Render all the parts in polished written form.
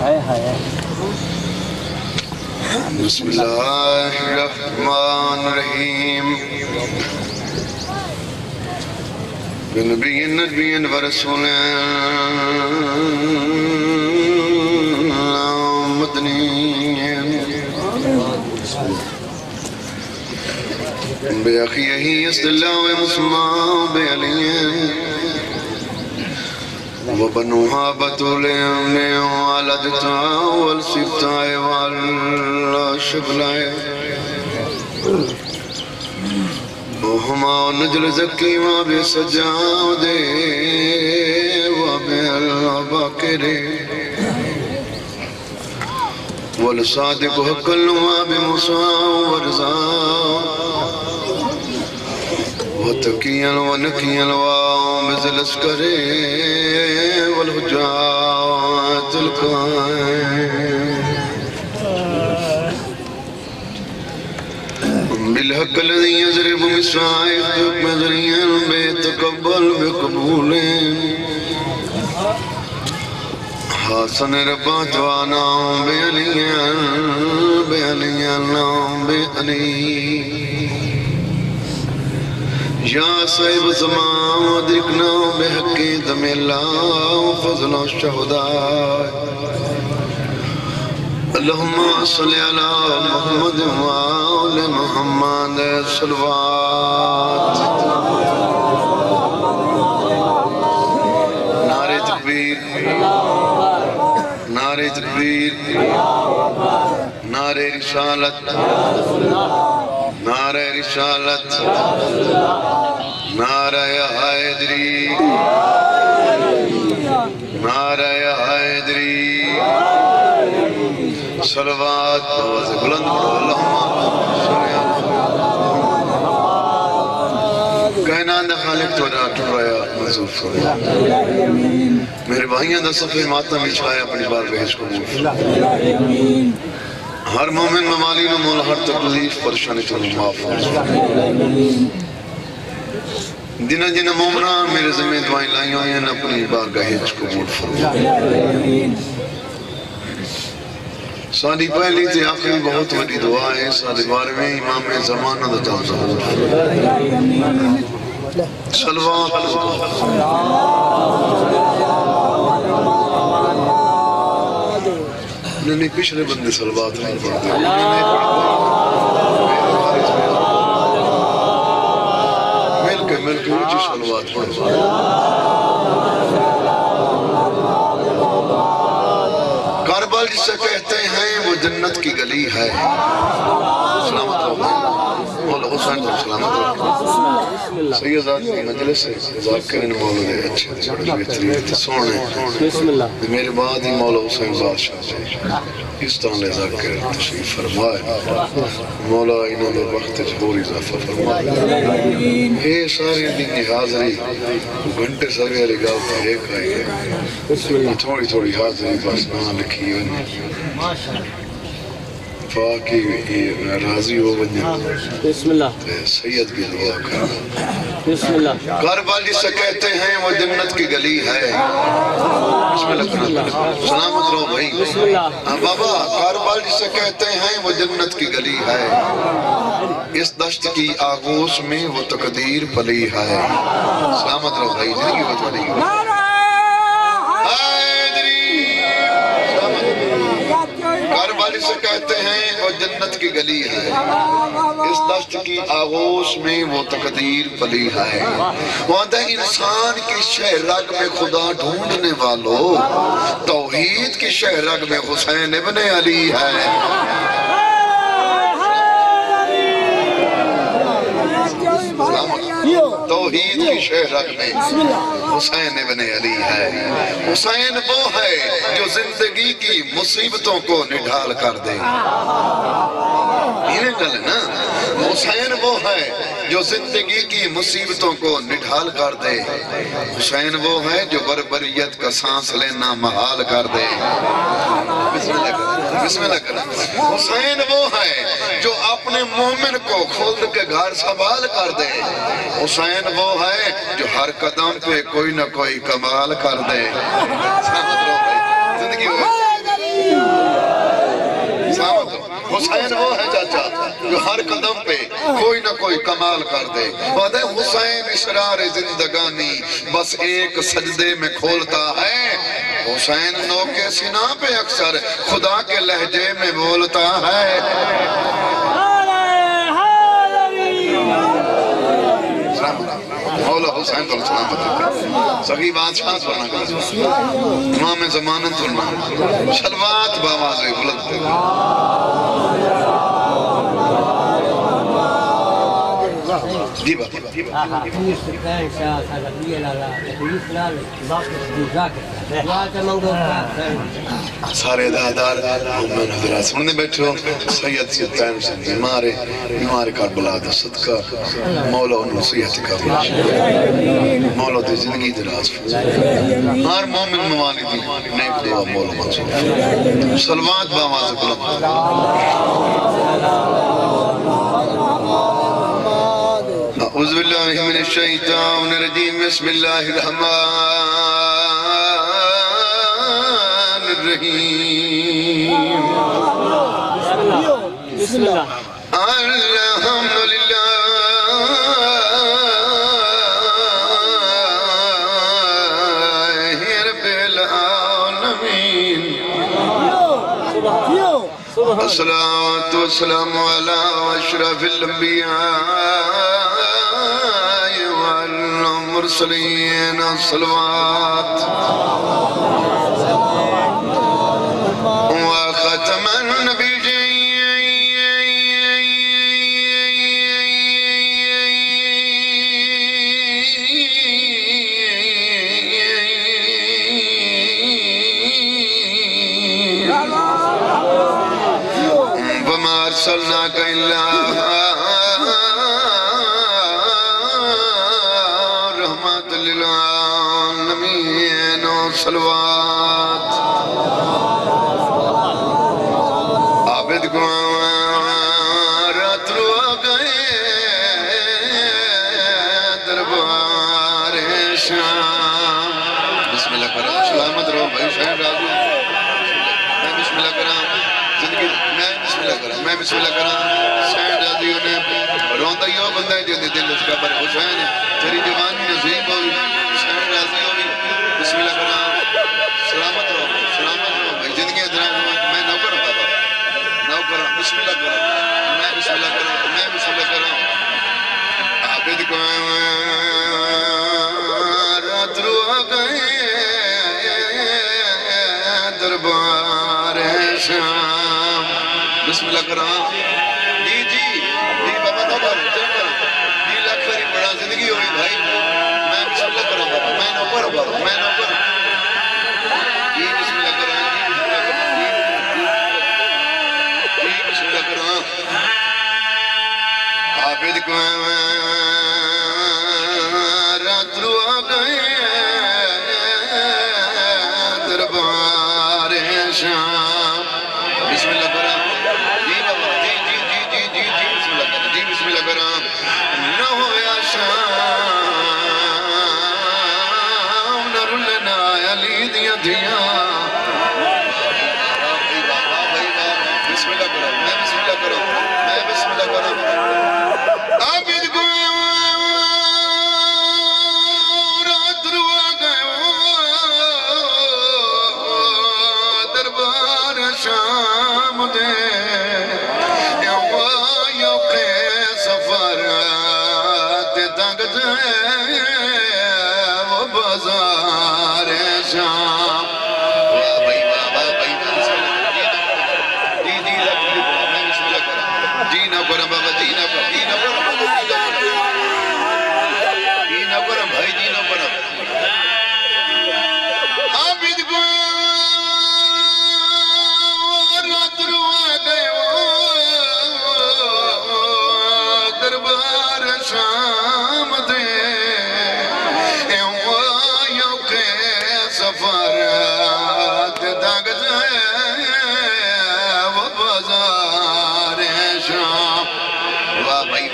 بسم اللہ الرحمن الرحیم نبی ورسول مدنی بأخيه يسد الله ومسمى بعليم وبنوها بطولهم والدتا والسبتا والشبلا وهما نجل زكي وبسجاد وبالباكر والصادق حق وبموسى ورزا وتقيا ونقيا وبذل الاسكر والهجات القائم بالحق الذي يزرب مسائق مزريا بيتقبل بقبول حسن ربات وانا بعليا بعلي یا صاحب زمان ادرکنا بحق دم اللہ فضل و شہداء اللہم صلی علی محمد وآل محمد صلوات نعرہ تکبیر نعرہ تکبیر نعرہ رسالت نعرہ رسالت نعرہ حیدری نعرہ حیدری صلوات آواز بلند پڑھو اللہم صلی اللہ کائنات دا خالق تو ڈاکٹر رہا منظور فرما میرے بھائیاں دا صفحہ ماتم اچھایا اپنی بار بہش کو قبول ہر مومن ممالین و مولا ہر تکلیف پریشانی تو معاف ہو جنہ جنہ مومنہ میرے ذمہ دعائیں لائیں ہوئے ہیں اپنی بارگاہ ہج قبول فرما سالی پہلی تے آخری بہت بڑی دعا ہے سالی بار میں امام زمانہ دا تمزہ صلوات نہیں پچھلے بندے صلوات نہیں پڑھتے مل کے اونچی صلوات پڑھتے کربل جسے کہتے ہیں وہ جنت کی گلی ہے سلامت رہو مولا حسین تو سلامت رہو سیدات کی مجلس سے ذاکرین مولا دے اچھے بڑے بہترین سونے میرے بعد ہی مولا حسین بادشاہ سے اس طرح لے ذاکر تشریف فرمائے مولا انہوں نے وقت جبوری اضافہ فرمائے اے ساری دینی حاضری گھنٹے سارے علی گاؤں کا ایک آئی ہے تھوڑی تھوڑی حاضری بس نہ لکھی ہوئی فاقی راضی ہو بنیا بسم اللہ سید کی دعا کر بسم اللہ کربل جسے کہتے ہیں وہ جنت کی گلی ہے بسم اللہ سلامت رہو بھائی بسم اللہ بابا کربل جسے کہتے ہیں وہ جنت کی گلی ہے اس دشت کی آغوش میں وہ تقدیر پلی ہے سلامت رہو بھائی زندگی بتوا نہیں کربل سے کہتے ہیں وہ جنت کی گلی ہے اس دشت کی آغوش میں وہ تقدیر پلی ہے وعدہ انسان کی شہ رگ میں خدا ڈھونڈنے والو توحید کی شہ رگ میں حسین ابن علی ہے توحید کی شہ رگ میں حسین ابن علی ہے حسین وہ ہے جو زندگی کی مصیبتوں کو نڈھال کر دے یہ گل ہے نا حسین وہ ہے جو زندگی کی مصیبتوں کو نڈھال کر دے حسین وہ ہے جو بربریت کا سانس لینا محال کر دے بسم اللہ کرنا حسین وہ ہے جو اپنے مومن کو خلد کے گھر سنبھال کر دے حسین وہ ہے جو ہر قدم پہ کوئی نہ کوئی کمال کر دے زندگی ہوئے ہر قدم پہ کوئی نہ کوئی کمال کر دے وعدہ حسین اسرار زندگانی بس ایک سجدے میں کھولتا ہے حسین نو کے سینہ پہ اکثر خدا کے لہجے میں بولتا ہے مولا حسین کو سلام بتاتے سگی بادشاہ سونا کرتے امام زمانت فرما شلوات باواز بلند جی بات سارے دادار مومن حضرات سننے بیٹھے ہو سید سیدتین سے بیمار کربلا دا صدقہ مولا انہوں صحت کا مولا دی زندگی دراز ہر مومن موالدی نیک دعا مولا منصور سلوات باواز بلند اعوذ باللہ من الشیطان الرجیم بسم اللہ الرحمن الرحیم بسم اللہ الحمدللہ رب العالمین الصلاة والسلام على اشرف الانبیاء والمرسلين الصلوات وختم النبيين وما أرسلناك إلا صلوات عابد کو رات رو گئے دربار شام بسم اللہ کرام سلامت رہو بھائی شہر راضی میں بسم اللہ کرام زندگی میں بسم اللہ کرام شہر راضی انہیں روندہ ہی ہو بندہ ہے جو دل اس کا پر حسین تیری جوانی نصیب ہوئی شہر راضی ہوئی بسم اللہ کرام سلامت رہو بھائی زندگی ادھرائیں میں نوکر ہوں بابا نوکر ہوں بسم اللہ کروں میں بسم اللہ کروں عابد کو رات رو گئے دربار شام بسم اللہ کروں جی بابا نوکر جی لاکھ فری بڑا زندگی ہوئی بھائی میں بسم اللہ کروں بابا میں نوکر ہوں بابا میں نوکر ہوں عابد کو رات رو گئے دربار شام بسم اللہ کرام جی بابا جی بسم اللہ کرام جی بسم اللہ کرام نہ ہویا شام نہ رلنا علی دیا دیا بسم اللہ کرام میں بسم اللہ کرام میں بسم اللہ کرام عابد کو رات رو گئے دربار شام دے یوق سفر تنگ دے وہ بازار شام شام دے یوق سفر دنگ دے وہ بازار شام واہ بھائی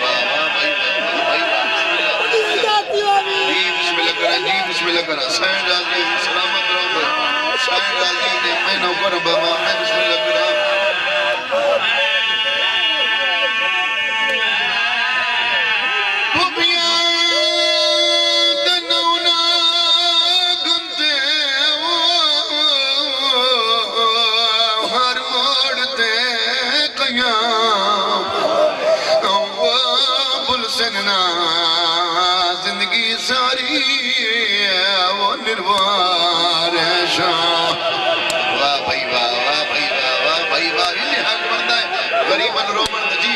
جی بسم اللہ کرنا سائن راضی سلامت رہو سائن راضی نے میں نوکر بابا میں بسم اللہ کرنا نروار شاہ واہ بھائی واہ واہ بھائی واہ واہ بھائی واہ انہیں حق بندہ ہے غریباً رومن جی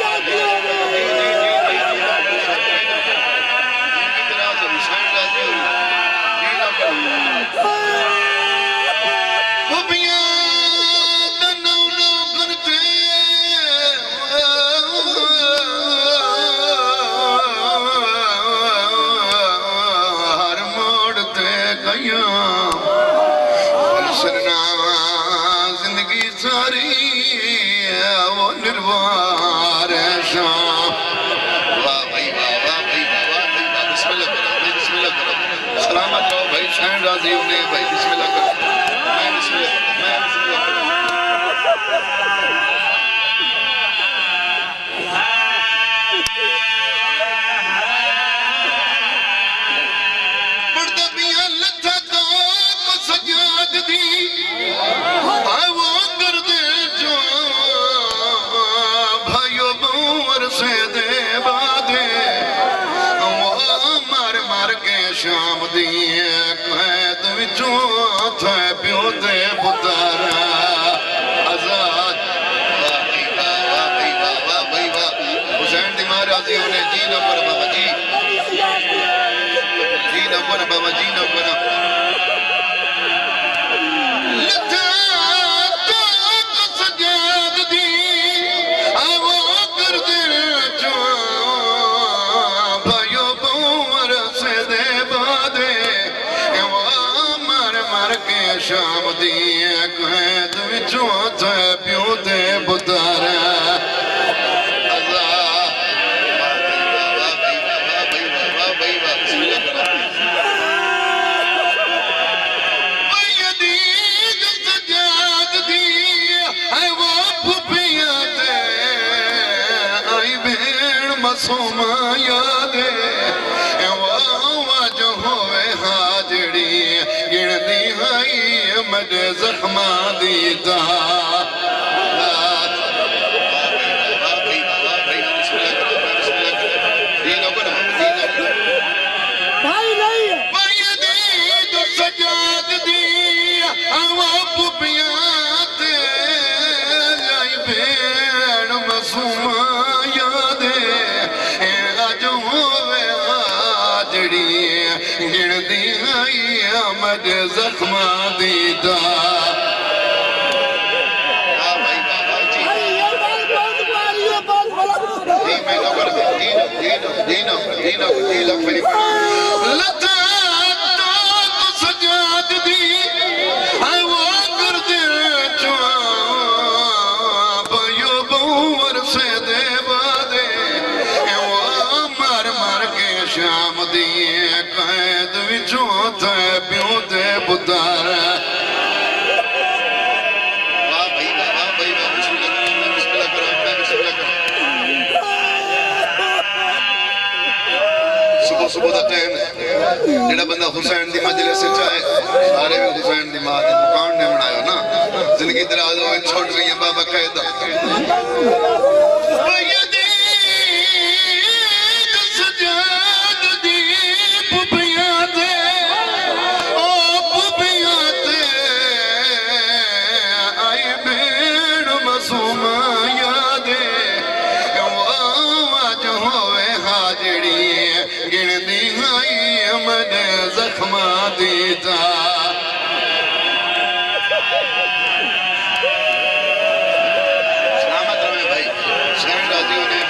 زندگی ساری وہ نروار شاہ واہ بھائی واہ واہ بھائی واہ واہ بھائی واہ بسم اللہ کرو بسم اللہ کرو سلامت رہو بھائی شہن راضی انہیں بھائی بسم اللہ کرو میں بسم اللہ کرو شام دیئے قید وچوں تھے پیو دے پتر آزاد واہ بھائی واہ واہ بھائی واہ واہ بھائی واہ حسین دی ماں راضی ہونے جی نہ پر بابا جی جی نہ پر بابا جی نہ پر لٹھا تو سجاد دی آوہ کر دل چوں بھائیو بور سے دے شام دیئے قید وچوں تھے پیو دے پتر زخمہ دیتا بھائی دید سجاد دی آوہ پپیات آئی بھیڑ مسومہ یادے آج ہوئے آجڑی گن دی آئی آمد زخمہ دیتا لتا تو سجاد دی آوہ کر دے چوان بھائیو بور سے دے بادے آوہ مار مار کے شام دیئے قید وچوں تھے پیو دے پتر صبح دا ٹائم ہے جڑا بندہ حسین دی مجلس سے چاہے سارے بھی حسین دی ماں دی مکان نے بنایا نا زندگی دراز ہوئے چھوڑ رہی ہیں بابا قیدہ سجاد دی پپیاتے او پپیاتے آئی بیڑ مسوم یادے آج ہوئے حاجڑی گن دی آئی امن زخمہ دیتا سلامت رہے بھائی شہن راضی ہونے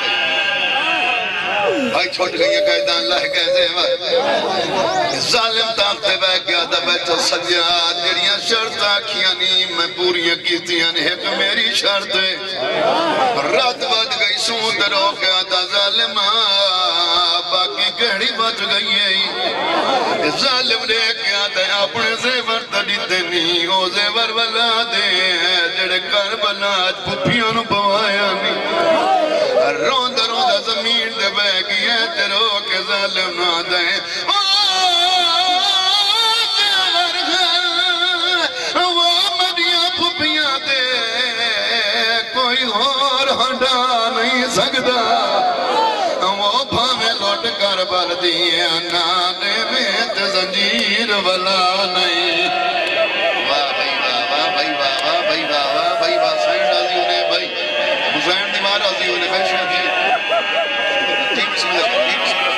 بھائی چھوٹ گئی ہے قیدان اللہ کہتے ہیں ظالم تاکتے بے گیا دا بیٹھا سجاد جڑیاں شرط آکھیاں نہیں میں پوریاں کیتیاں نہیں ایک میری شرط ہے رات بات گئی سون درو گیا دا ظالمہ باقی کہڑی بات گئی ہے ظالم نے کیا دے اپنے زیور تڑی دینی او زیور والا دے جڑے کربلا آج پپیاں نو پوایا نہیں روند روند زمین دے بے گئے تیرو کے ظالم نہ دے زیور گھر وہ مدیاں پپیاں دے کوئی اور ہٹا نہیں سکتا وہ بھامے لوٹ کر بر دیئے نانے میں زنجیر رولا نہیں واہ بھائی واہ واہ بھائی واہ واہ بھائی واہ واہ بھائی واہ سائن راضی ہونے بھائی حسین دی ماں راضی ہونے بھائی شاید جی بسم اللہ جی بسم اللہ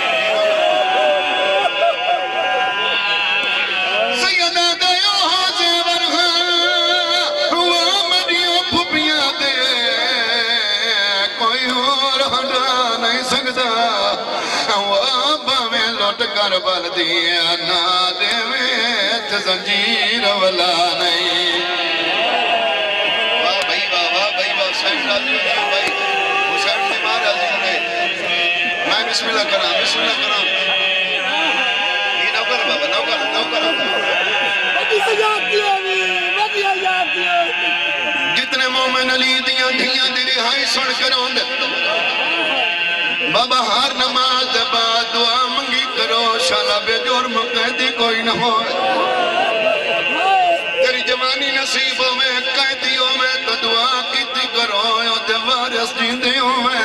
سیدہ دیو حاضر ہوا مریوں پھپیاں دے کوئی اور ہٹا نہیں سکتا وہ بھویں لوٹ کر بل دیا نہ دے ویت زنجیر والا نہیں واہ بھائی واہ حسین راضی ہونے بھائی حسین دی ماں راضی ہونے میں بسم اللہ کرام یہ نو کر بابا نو کر جتنے مومن علی دیاں دھیاں دی رہائی سن کر ہوندے بابا ہر نماز بعد دعا منگی کرو شالا بے جرم قیدی کوئی نہ ہو تیری جوانی نصیبوں میں قیدیوں میں تو دعا کیتی کرو تے وارث جیندیوں میں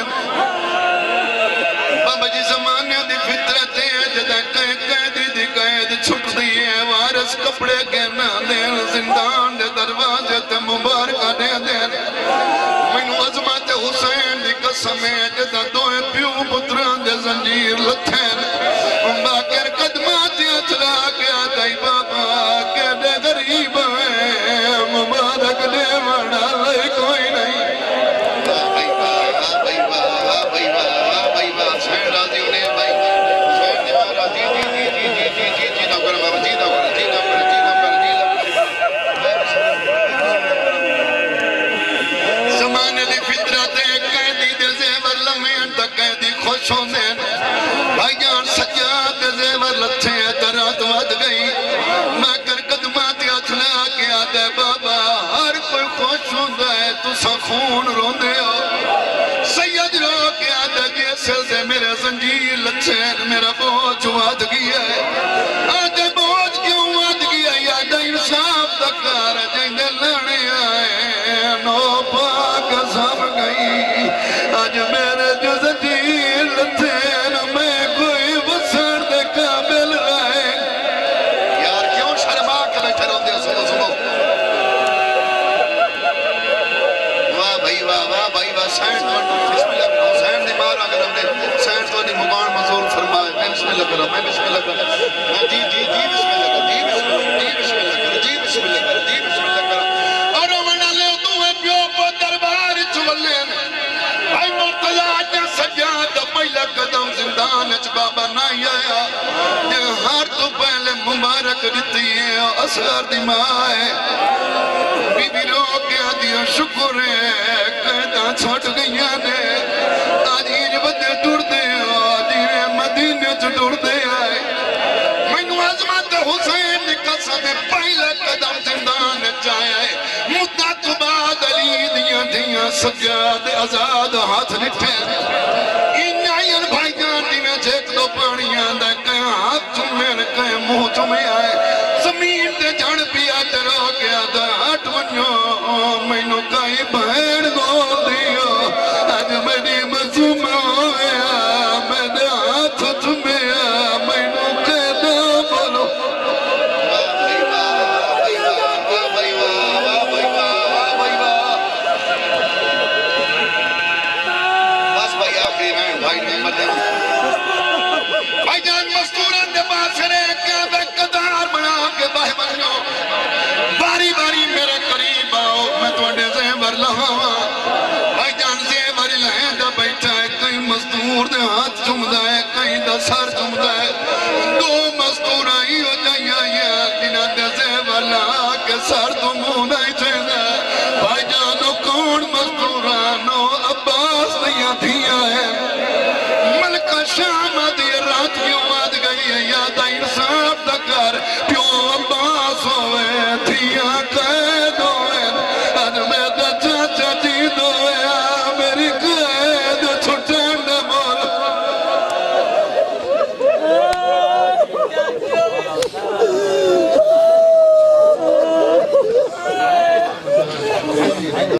بابا جی زمانے دی فطرت ہے جدہ قیدی دی قید چھٹ دیئے وارث کپڑے کے نہ دین زندان دے دروازے تے مبارکہ دے دین مینو عظمت حسین دی قسم ہے جدہ دوئے پیو پتران دے زنجیر لتھین باکر قدمات اچھلا کے آدھائی بابا کے دے غریب ہیں مبارک دے وڑا لے کوئی نہیں حسین راضی ہونے بھائی حسین دی ماں راضی جی نہ کر بابا جی نہ کر زمانے دی فطرت ہے قیدی دے زیور لمحین تک قیدی خوش ہوندے بھائی جان سجاد دے زیور لتھے درات ود گئی میں کر قدمات اچھلا کے آدھے بابا ہر کوئی خوش ہوندہ ہے تو سا خون روندے ہو سید رو کے آدھے جیسے سے میرے زنجیر لچھین میرا بوجھ واد گیا ہے آدھے بوجھ کیوں واد گیا ہے آدھے انصاف دکار جیندے لڑے آئے نو پاک سام گئی آج میرے جو زنجیر لچھین میں کوئی بسر دے قابل رہے یار کیوں شرما کے بیٹھے رہتے ہیں سنو واہ بھائی واہ سینٹ بسم اللہ کرو سینٹ دی مار آگر ہم نے سینٹ تو دی مقان مزور فرمائے میں بسم اللہ کرو میں بسم اللہ کرو میں جی بسم اللہ کرو جی بسم اللہ کرو جی بسم اللہ کرو جی بسم اللہ کرو اور منہ لے تو ہے پیو کو دربار چولین بھائی مرتضی آجا سجاد پہلا قدم زندان اچ بابا نائی آیا ہر تو پہلے مبارک دیتی ہے اصغر دی ماں ہے بی بی رو کے آدھیا شکر ہے قیدہ چھوٹ گئیاں نے آج ہیج بدے ٹوڑ دے آدھی مدینہ جو ٹوڑ دے آئے مینو عظمت حسین قسم پہلا قدم زندان چاہے مدت بعد علی دیاں دیاں سجاد آزاد ہاتھ نٹھے